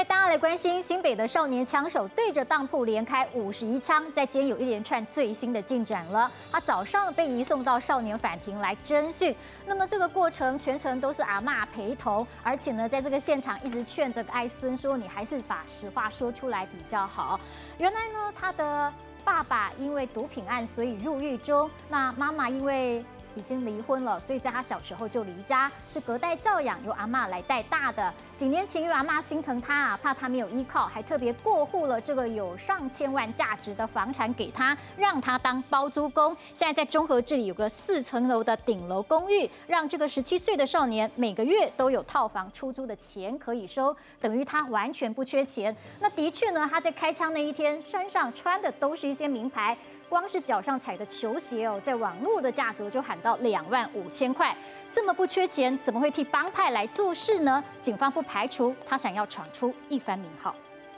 大家来关心新北的少年枪手对着当铺连开51枪，在今天有一连串最新的进展了。他早上被移送到少年法庭来侦讯，那么这个过程全程都是阿嬷陪同，而且呢，在这个现场一直劝这个爱孙说：“你还是把实话说出来比较好。”原来呢，他的爸爸因为毒品案所以入狱中，那妈妈因为已经离婚了，所以在他小时候就离家，是隔代教养，由阿嬷来带大的。几年前，因为阿嬷心疼他啊，怕他没有依靠，还特别过户了这个有上千万价值的房产给他，让他当包租公。现在在中和这里有个4层楼的顶楼公寓，让这个17岁的少年每个月都有套房出租的钱可以收，等于他完全不缺钱。那的确呢，他在开枪那一天身上穿的都是一些名牌。光是脚上踩的球鞋哦，在网络的价格就喊到25000块，这么不缺钱，怎么会替帮派来做事呢？警方不排除他想要闯出一番名号。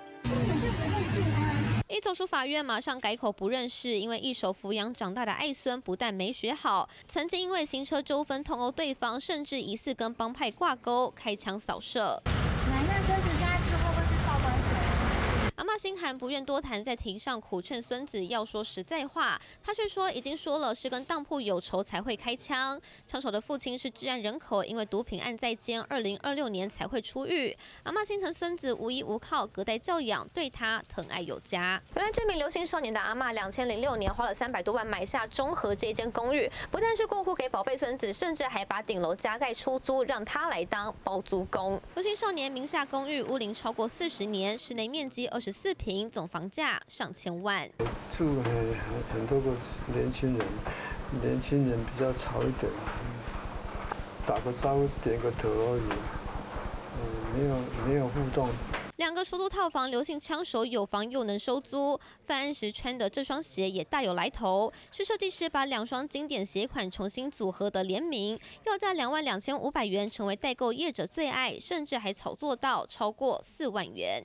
一走出法院，马上改口不认识，因为一手抚养长大的爱孙不但没学好，曾经因为行车纠纷痛殴对方，甚至疑似跟帮派挂钩，开枪扫射。 那孙子现在之后会去少管所？ 阿嬷心寒，不愿多谈，在庭上苦劝孙子要说实在话，他却说已经说了是跟当铺有仇才会开枪。枪手的父亲是治安人口，因为毒品案在监，2026年才会出狱。阿嬷心疼孙子无依无靠，隔代教养，对他疼爱有加。原来这名刘姓少年的阿嬷2006年花了300多万买下中和这间公寓，不但是过户给宝贝孙子，甚至还把顶楼加盖出租，让他来当包租公。刘姓少年名下公寓屋龄超过40年，室内面积24坪，总房价上千万。 住很多个年轻人比较吵一点，打个招呼点个头而已，没有互动。 2个出租套房，刘姓枪手有房又能收租，犯案时穿的这双鞋也大有来头，是设计师把2双经典鞋款重新组合的联名，要价22500元，成为代购业者最爱，甚至还炒作到超过4万元。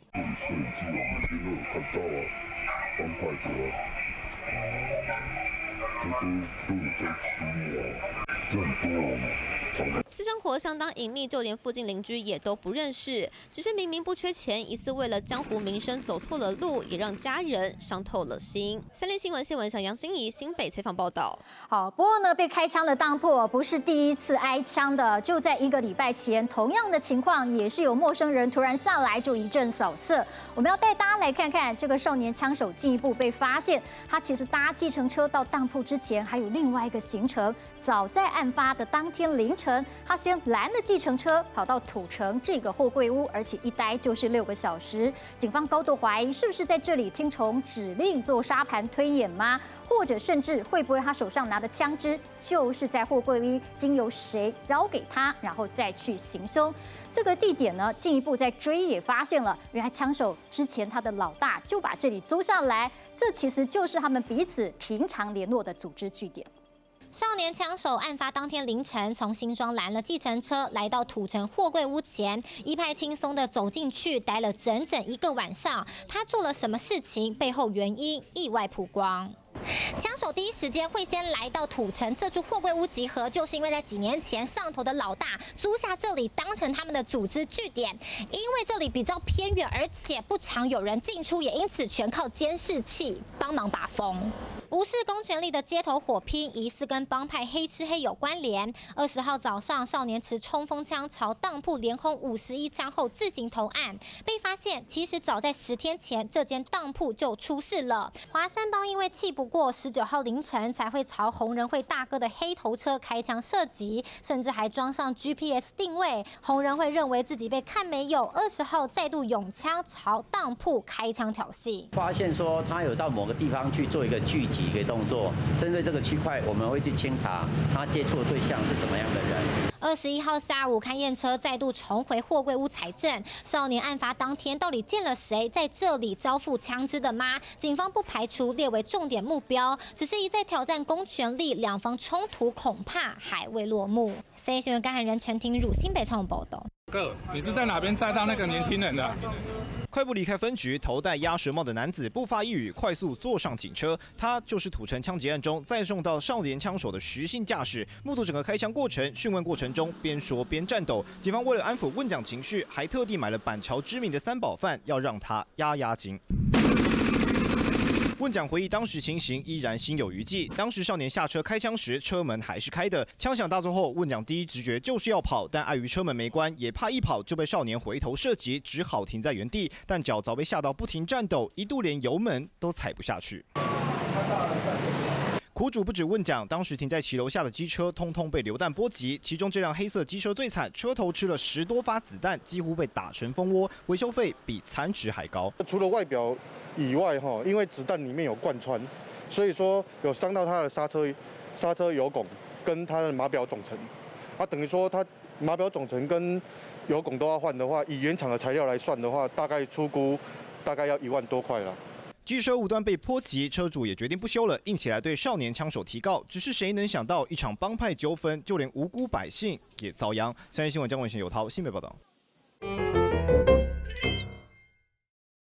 私生活相当隐秘，就连附近邻居也都不认识。只是明明不缺钱，疑似为了江湖名声走错了路，也让家人伤透了心。3立新闻新闻小杨心怡新北采访报道。 好，不过呢，被开枪的当铺不是第一次挨枪的，就在1个礼拜前，同样的情况也是有陌生人突然下来就一阵扫射。我们要带大家来看看这个少年枪手进一步被发现，他其实搭计程车到当铺之前还有另外一个行程。早在案发的当天凌晨，他先拦了计程车，跑到土城这个货柜屋，而且一待就是6个小时。警方高度怀疑是不是在这里听从指令做沙盘推演吗？或者甚至会不会他手上拿的枪支就是在货柜屋经由谁交给他，然后再去行凶？这个地点呢，进一步在追也发现了，原来枪手之前他的老大就把这里租下来，这其实就是他们彼此平常联络的组织据点。 少年枪手案发当天凌晨，从新庄拦了计程车，来到土城货柜屋前，一派轻松的走进去，待了整整1个晚上。他做了什么事情？背后原因意外曝光。枪手第一时间会先来到土城这处货柜屋集合，就是因为在几年前上头的老大租下这里当成他们的组织据点，因为这里比较偏远，而且不常有人进出，也因此全靠监视器帮忙把风。无视公权力的街头火拼，疑似跟帮派黑吃黑有关联。20号早上，少年持冲锋枪朝当铺连轰51枪后自行投案，被发现其实早在10天前，这间当铺就出事了。华山帮因为气不过，19号凌晨才会朝红人会大哥的黑头车开枪射击，甚至还装上 GPS 定位。红人会认为自己被看没有，20号再度拥枪朝当铺开枪挑衅。 发现说他有到某个地方去做一个聚集一个动作，针对这个区块，我们会去清查他接触的对象是怎么样的人。 21号下午，勘验车再度重回货柜屋采证。少年案发当天到底见了谁？在这里交付枪支的吗？警方不排除列为重点目标，只是一再挑战公权力，两方冲突恐怕还未落幕。CA 新闻感染人陈庭汝新北采访报道。 哥，你是在哪边载到那个年轻人的？ 快步离开分局，头戴鸭舌帽的男子不发一语，快速坐上警车。他就是土城枪击案中再送到少年枪手的徐姓驾驶。目睹整个开枪过程，讯问过程中边说边颤抖。警方为了安抚问讲情绪，还特地买了板桥知名的三宝饭，要让他压压惊。问讲回忆当时情形，依然心有余悸。当时少年下车开枪时，车门还是开的。枪响大作后，问讲第一直觉就是要跑，但碍于车门没关，也怕一跑就被少年回头射击，只好停在原地。但脚早被吓到不停颤抖，一度连油门都踩不下去。苦主不止问讲，当时停在骑楼下的机车通通被流弹波及，其中这辆黑色机车最惨，车头吃了10多发子弹，几乎被打成蜂窝，维修费比残值还高。 除了外表以外，因为子弹里面有贯穿，所以说有伤到它的刹车油拱跟它的码表总成。等于说它码表总成跟油拱都要换的话，以原厂的材料来算的话，大概初估大概要1万多块了。 机车无端被波及，车主也决定不修了，硬起来对少年枪手提告。只是谁能想到，一场帮派纠纷，就连无辜百姓也遭殃。3立新闻江文贤、尤涛新北报道。